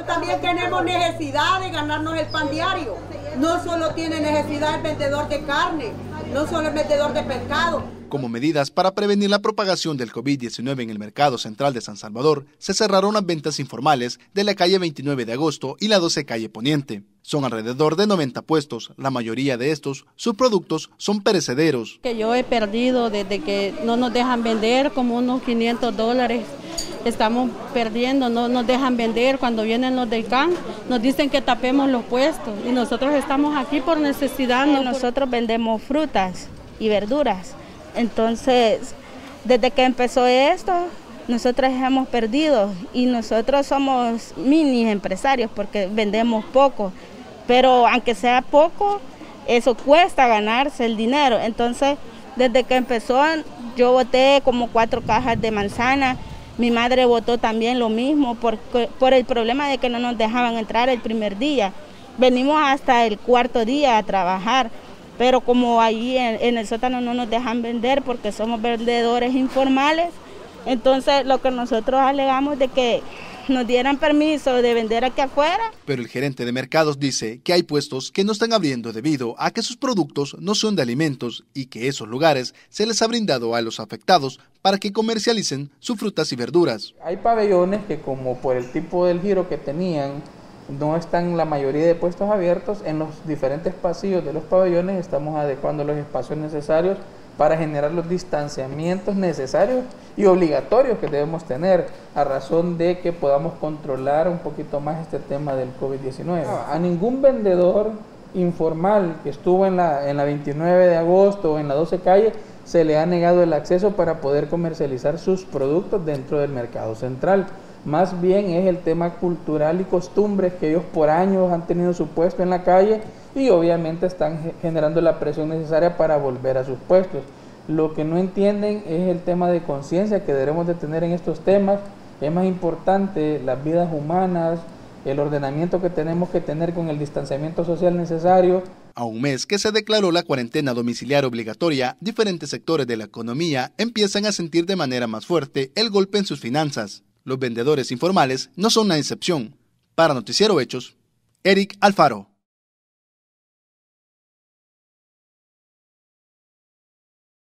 nosotros también tenemos necesidad de ganarnos el pan diario. No solo tiene necesidad el vendedor de carne, no solo el vendedor de pescado. Como medidas para prevenir la propagación del COVID-19 en el mercado central de San Salvador, se cerraron las ventas informales de la calle 29 de agosto y la 12 calle Poniente. Son alrededor de 90 puestos. La mayoría de estos, sus productos son perecederos. Que yo he perdido desde que no nos dejan vender como unos $500. Estamos perdiendo, no nos dejan vender. Cuando vienen los del CAN, nos dicen que tapemos los puestos y nosotros estamos aquí por necesidad. Nosotros vendemos frutas y verduras. Entonces, desde que empezó esto, nosotros hemos perdido y nosotros somos mini empresarios porque vendemos poco, pero aunque sea poco, eso cuesta ganarse el dinero. Entonces, desde que empezó, yo boté como 4 cajas de manzana, mi madre botó también lo mismo por el problema de que no nos dejaban entrar el primer día. Venimos hasta el 4.º día a trabajar. Pero como ahí en el sótano no nos dejan vender porque somos vendedores informales, entonces lo que nosotros alegamos de que nos dieran permiso de vender aquí afuera. Pero el gerente de mercados dice que hay puestos que no están abriendo debido a que sus productos no son de alimentos y que esos lugares se les ha brindado a los afectados para que comercialicen sus frutas y verduras. Hay pabellones que, como por el tipo del giro que tenían, no están la mayoría de puestos abiertos. En los diferentes pasillos de los pabellones estamos adecuando los espacios necesarios para generar los distanciamientos necesarios y obligatorios que debemos tener a razón de que podamos controlar un poquito más este tema del COVID-19. A ningún vendedor informal que estuvo en la 29 de agosto o en la 12 calle se le ha negado el acceso para poder comercializar sus productos dentro del mercado central. Más bien es el tema cultural y costumbres que ellos por años han tenido su puesto en la calle y obviamente están generando la presión necesaria para volver a sus puestos. Lo que no entienden es el tema de conciencia que debemos de tener en estos temas. Es más importante las vidas humanas, el ordenamiento que tenemos que tener con el distanciamiento social necesario. A un mes que se declaró la cuarentena domiciliaria obligatoria, diferentes sectores de la economía empiezan a sentir de manera más fuerte el golpe en sus finanzas. Los vendedores informales no son una excepción. Para Noticiero Hechos, Eric Alfaro.